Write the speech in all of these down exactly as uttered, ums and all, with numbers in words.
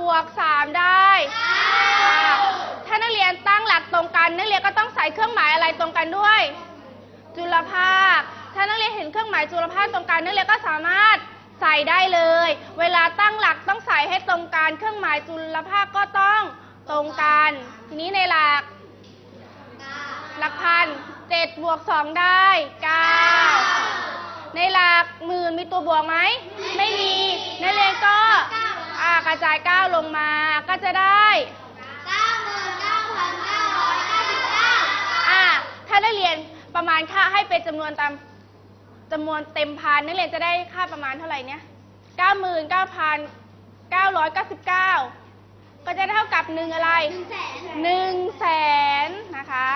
วกสามได้ถ้านักเรียนตั้งหลักตรงกันนักเรียนก็ต้องใส่เครื่องหมายอะไรตรงกันด้วยจุลภาคถ้านักเรียนเห็นเครื่องหมายจุลภาคตรงกันนักเรียนก็สามารถใส่ได้เลยเวลาตั้งหลักต้องใส่ให้ตรงกันเครื่องหมายจุลภาคก็ต้องตรงกันทีนี้ในหลักหลักพันเจ็ดบวกสองได้เก้าในหลักหมื่นมีตัวบวกไหมไม่มีนักเรียนก็กระจายเก้าลงมาก็จะได้เก้าหมื่นเก้าพันเก้าร้อยเก้าสิบเก้าอ่าถ้านักเรียนประมาณค่าให้เป็นจำนวนตามจำนวนเต็มพันนักเรียนจะได้ค่าประมาณเท่าไหร่เนี่ยเก้าหมื่นเก้าพันเก้าร้อยเก้าสิบเก้าก็จะเท่ากับหนึ่งอะไรหนึ่งแสนนะคะ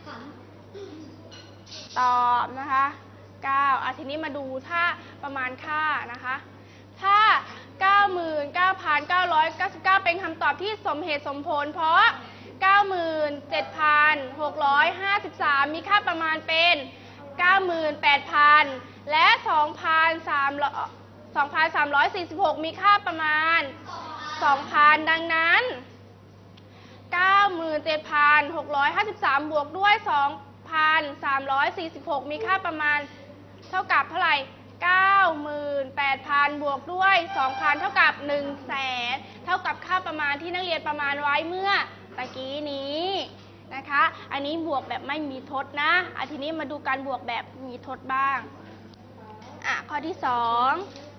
ตอบนะคะเก้าอ่ะทีนี้มาดูถ้าประมาณค่านะคะถ้า เก้าหมื่นเก้าพันเก้าร้อยเก้าสิบเก้า เป็นคำตอบที่สมเหตุสมผลเพราะ เก้าหมื่นเจ็ดพันหกร้อยห้าสิบสาม มีค่าประมาณเป็น เก้าหมื่นแปดพัน และ สองพันสามร้อยสี่สิบหก มีค่าประมาณ สองพัน ดังนั้น เก้าหมื่นเจ็ดพันหกร้อยห้าสิบสาม บวกด้วย สองพันสามร้อยสี่สิบหก มีค่าประมาณเท่ากับเท่าไหร่ เก้าหมื่นแปดพัน บวกด้วย สองพัน เท่ากับ หนึ่งแสน เท่ากับค่าประมาณที่นักเรียนประมาณไว้เมื่อตะกี้นี้นะคะอันนี้บวกแบบไม่มีทดนะอ่ะทีนี้มาดูการบวกแบบมีทดบ้างอ่ะข้อที่สอง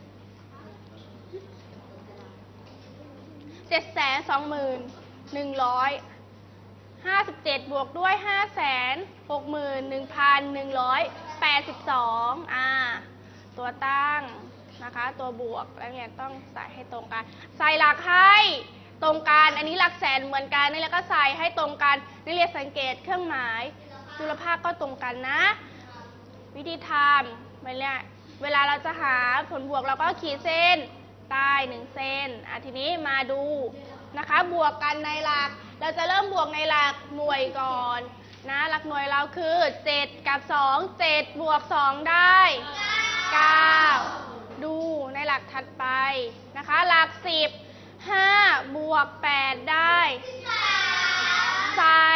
เจ็ดแสนสองหมื่นหนึ่งร้อยห้าสิบเจ็ดบวกด้วยห้าแสนหกหมื่นหนึ่งพันหนึ่งร้อยแปดสิบสองอ่าตัวตั้งนะคะตัวบวกแล้วเนี่ยต้องใส่ให้ตรงกันใส่หลักให้ตรงกันอันนี้หลักแสนเหมือนกันนี่แล้วก็ใส่ให้ตรงกันนักเรียนสังเกตเครื่องหมายจุลภาคก็ตรงกันนะวิธีทำเวลาเวลาเราจะหาผลบวกเราก็ขีดเส้นใต้หนึ่งเส้นอ่ะทีนี้มาดูนะคะบวกกันในหลักเราจะเริ่มบวกในหลักหน่วยก่อนนะหลักหน่วยเราคือเจ็ดกับสอง เจ็ดบวกสองได้เก้าดูในหลักถัดไปนะคะหลักสิบ ห้าบวกแปดได้ใส่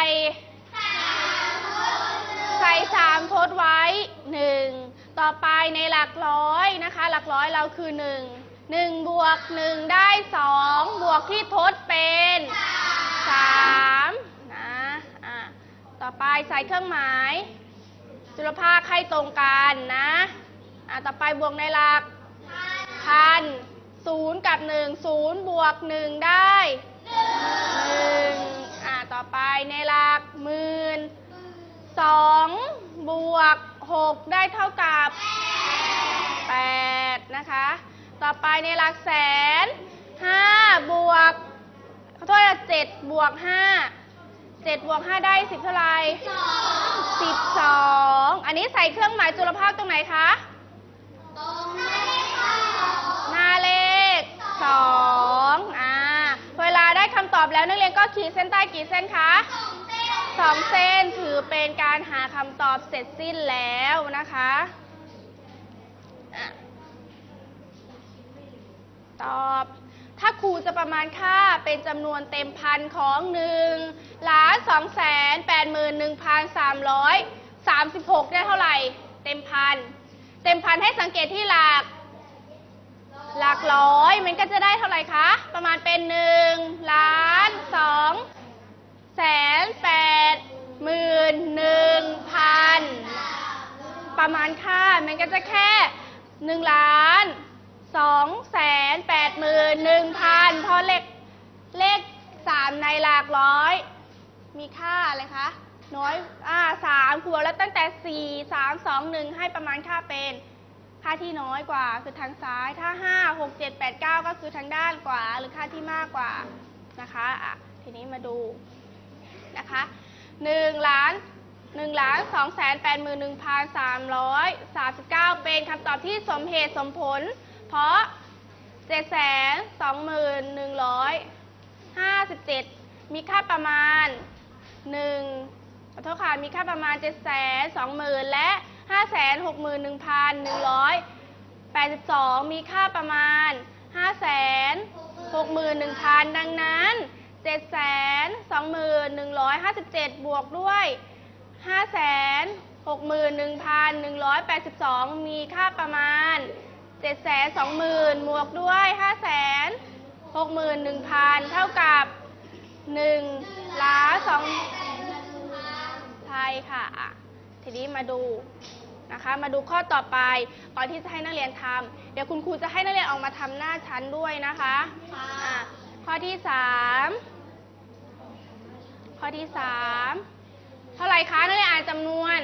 ใส่สามทดไว้หนึ่งต่อไปในหลักร้อยนะคะหลักร้อยเราคือหนึ่ง หนึ่งบวกหนึ่งได้สองบวกที่ทดเป็นสามนะอ่ะต่อไปใส่เครื่องหมายจุลภาคให้ตรงกันนะอ่ะต่อไปบวกในหลักพันศูนย์กับหนึ่ง ศูนย์บวกหนึ่งได้หนึ่งอ่ะต่อไปในหลักหมื่นสองบวกหกได้เท่ากับแปดนะคะต่อไปในหลักแสนห้าบวกขอโทษนะเจ็ดบวกห้า เจ็ดบวกห้าได้สิบเท่าไหร่สิบสองอันนี้ใส่เครื่องหมายจุลภาคตรงไหนคะตรงหน้าเลขสองอ่าเวลาได้คำตอบแล้วนักเรียนก็ขีดเส้นใต้กี่เส้นคะสองเส้นถือเป็นการหาคำตอบเสร็จสิ้นแล้วนะคะตอบถ้าครูจะประมาณค่าเป็นจำนวนเต็มพันของหนึ่งล้านสองแสนแปดหมื่นหนึ่งพันสามร้อยสามสิบหกได้เท่าไหร่เต็มพันเต็มพันให้สังเกตที่หลักหลักร้อยมันก็จะได้เท่าไหร่คะประมาณเป็นหนึ่งล้านสองแสนแปดหมื่นหนึ่งพันประมาณค่ามันก็จะแค่หนึ่งล้านสองแสนแปดหมื่นหนึ่งพันพอเลขเลขสามในหลักร้อยมีค่าอะไรคะน้อยอ่าสามบวกแล้วตั้งแต่สี่สามสองหนึ่งให้ประมาณค่าเป็นค่าที่น้อยกว่าคือทางซ้ายถ้าห้าหกเจ็ดแปดเก้าก็คือทางด้านขวาหรือค่าที่มากกว่านะคะอ่ะทีนี้มาดูนะคะหนึ่งล้านหนึ่งล้านสองแสนแปดหมื่นหนึ่งพันสามร้อยสามสิบเก้าเป็นคำตอบที่สมเหตุสมผลเพราะเจ็ดแสนสองหมื่นหนึ่งร้อยห้าสิบเจ็ดมีค่าประมาณหนึ่งขอโทษค่ะมีค่าประมาณเจ็ดแสนสองหมื่นและห้าแสนหกหมื่นหนึ่งพันหนึ่งร้อยแปดสิบสองมีค่าประมาณห้าแสนหกหมื่นหนึ่งพันดังนั้นเจ็ดแสนสองหมื่นหนึ่งร้อยห้าสิบเจ็ดบวกด้วยห้าแสนหกหมื่นหนึ่งพันหนึ่งร้อยแปดสิบสองมีค่าประมาณเจ็ดแสนสองหมื่นบวกด้วยห้าแสนหกหมื่นหนึ่งพันเท่ากับหนึ่งล้านสองใช่ค่ะทีนี้มาดูนะคะมาดูข้อต่อไปก่อนที่จะให้นักเรียนทำเดี๋ยวคุณครูจะให้นักเรียนออกมาทำหน้าชั้นด้วยนะคะะข้อที่สามข้อที่สามเท่าไหร่คะนักเรียนอ่านจำนวน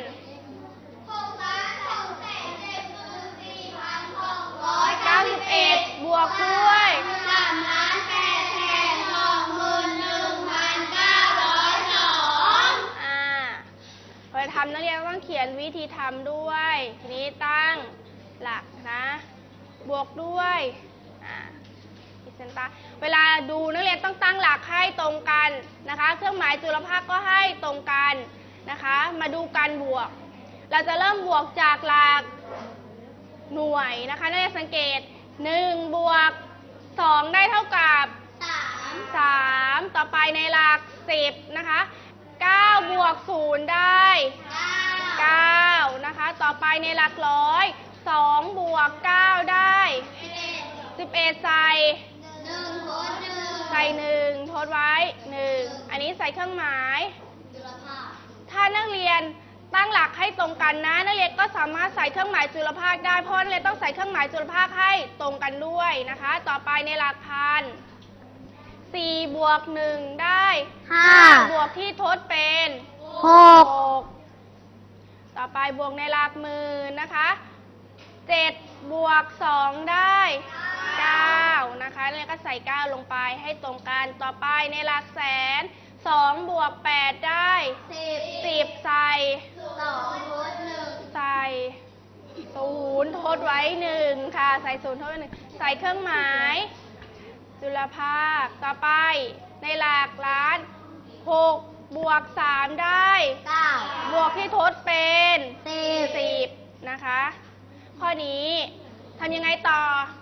เก้าสิบเอ็ดบวกด้วยสามล้านแปดแสนสองหมื่นหนึ่งพันเก้าร้อยสองอ่าพอทำนักเรียนต้องเขียนวิธีทำด้วยทีนี้ตั้งหลักนะบวกด้วยอ่าขีดเส้นใต้เวลาดูนักเรียนต้องตั้งหลักให้ตรงกันนะคะเครื่องหมายจุลภาคก็ให้ตรงกันนะคะมาดูการบวกเราจะเริ่มบวกจากหลักหน่วยนะคะนักเรียนสังเกตหนึ่งบวกสองได้เท่ากับสามต่อไปในหลักสิบนะคะเก้าบวกศูนย์ได้เก้านะคะต่อไปในหลักร้อยสองบวกเก้าได้สิบเอ็ดใส่ใส่หนึ่งทดไว้หนึ่งอันนี้ใส่เครื่องหมายถ้านักเรียนตั้งหลักให้ตรงกันนะนักเรียนก็สามารถใส่เครื่องหมายจุลภาคได้เพราะนักเรียนต้องใส่เครื่องหมายจุลภาคให้ตรงกันด้วยนะคะต่อไปในหลักพันสี่บวกหนึ่งได้ห้าบวกที่ทดเป็นหกต่อไปบวกในหลักหมื่นนะคะเจ็ดบวกสองได้เก้านะคะนักเรียนก็ใส่เก้าลงไปให้ตรงกันต่อไปในหลักแสนสองบวกแปดได้สิบสิบใส่สองทดหนึ่งใส่ศูนย์ทดไว้หนึ่งค่ะใส่ศูนย์ทดไว้หนึ่งใส่เครื่องหมายจุลภาคต่อไปในหลักล้านหกบวกสามได้เก้าบวกที่ทดเป็นสิบสิบนะคะข้อนี้ทำยังไงต่อ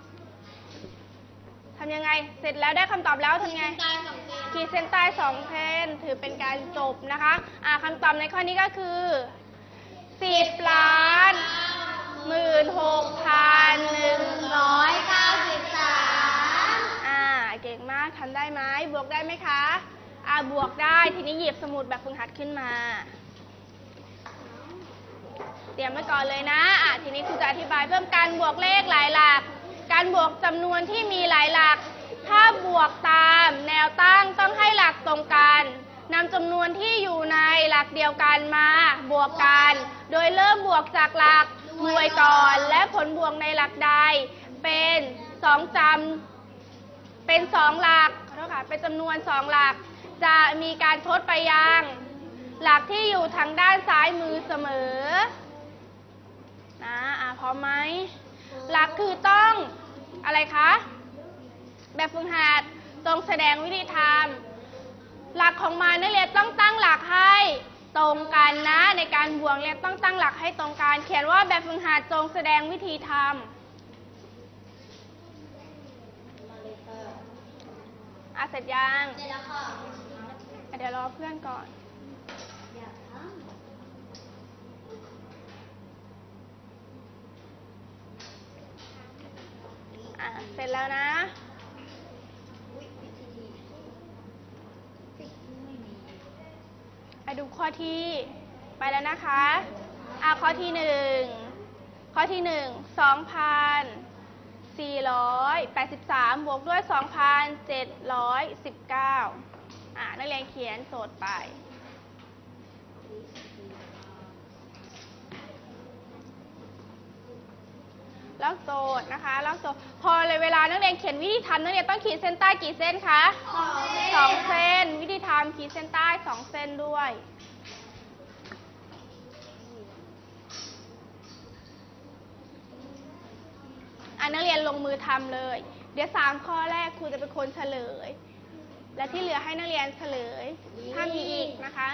ทำยังไงเสร็จแล้วได้คำตอบแล้วทำไงขีดเส้นใต้สองเพนถือเป็นการจบนะคะอ่าคำตอบในข้อนี้ก็คือสิบล้านหมื่นหกพันหนึ่งร้อยเก้าสิบสามอ่าเก่งมากทำได้ไหมบวกได้ไหมคะอ่าบวกได้ทีนี้หยิบสมุดแบบฝึกหัดขึ้นมาเตรียมไว้ก่อนเลยนะอ่ะทีนี้ครูจะอธิบายเพิ่มการบวกเลขหลายหลักการบวกจำนวนที่มีหลายหลักถ้าบวกตามแนวตั้งต้องให้หลักตรงกันนำจำนวนที่อยู่ในหลักเดียวกันมาบวกกันโดยเริ่มบวกจากหลักหน่วยก่อนและผลบวกในหลักใดเป็นสองจำเป็นสองหลักขอโทษค่ะเป็นจำนวนสองหลักจะมีการทดไปยังหลักที่อยู่ทางด้านซ้ายมือเสมอนะอ่ะพร้อมไหมหลักคือต้องอะไรคะแบบฝึกหัดตรงแสดงวิธีทำหลักของมันนักเรียนต้องตั้งหลักให้ตรงกันนะในการบวกเรียนต้องตั้งหลักให้ตรงกันเขียนว่าแบบฝึกหัดจงแสดงวิธีทำอ่ะเสร็จยังเสร็จแล้วค่ะเดี๋ยวรอเพื่อนก่อนอ่ะเสร็จแล้วนะไปดูข้อที่ไปแล้วนะคะอ่ะข้อที่หนึ่งข้อที่หนึ่งสองพันสี่ร้อยแปดสิบสามบวกด้วยสองพันเจ็ดร้อยสิบเก้าอ่ะนักเรียนเขียนโจทย์ไปแล้วโจทย์นะคะแล้วโจทย์พอเลยเวลานักเรียนเขียนวิธีทำนักเรียนต้องขีดเส้นใต้กี่เส้นคะสองเส้นวิธีทำขีดเส้นใต้สองเส้นด้วยอ่ะนักเรียนลงมือทำเลยเดี๋ยวสามข้อแรกครูจะเป็นคนเฉลยและที่เหลือให้นักเรียนเฉลยถ้ามีอีกนะคะ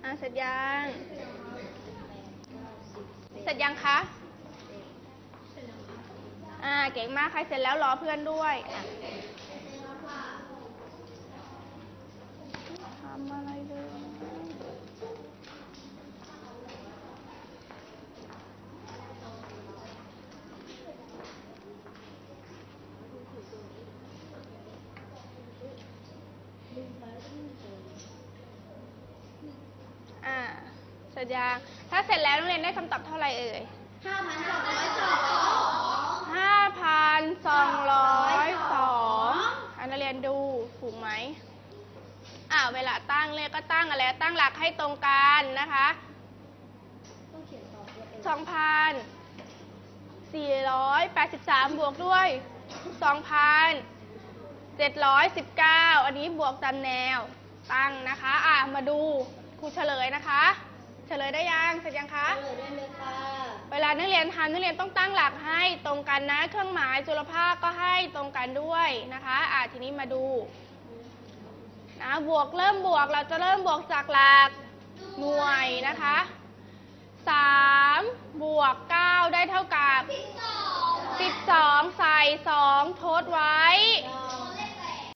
อ่ะเสร็จยังเสร็จยังคะ อ่าเก่งมากใครเสร็จแล้วรอเพื่อนด้วยอ่ะทำอะไรเลยอ่าเสร็จยังถ้าเสร็จแล้วนักเรียนได้คำตอบเท่าไหร่เอ่ยห้าพันสองร้อยสองห้าพันสองร้อยสองอันนักเรียนดูถูกไหมอ่าเวลาตั้งเลยก็ตั้งอะไรตั้งหลักให้ตรงกันนะคะสองพันสี่ร้อยแปดสิบสามบวกด้วยสองพันเจ็ดร้อยสิบเก้าอันนี้บวกตามแนวตั้งนะคะอ่ะมาดูครูเฉลยนะคะเฉลยได้ยังเสร็จยังคะเฉลยได้เลยค่ะเวลานักเรียนทำนักเรียนต้องตั้งหลักให้ตรงกันนะเครื่องหมายจุลภาคก็ให้ตรงกันด้วยนะคะอ่ะทีนี้มาดูนะบวกเริ่มบวกเราจะเริ่มบวกจากหลักหน่วยนะคะสามบวกเก้าได้เท่ากับสิบสองใส่สองทดไว้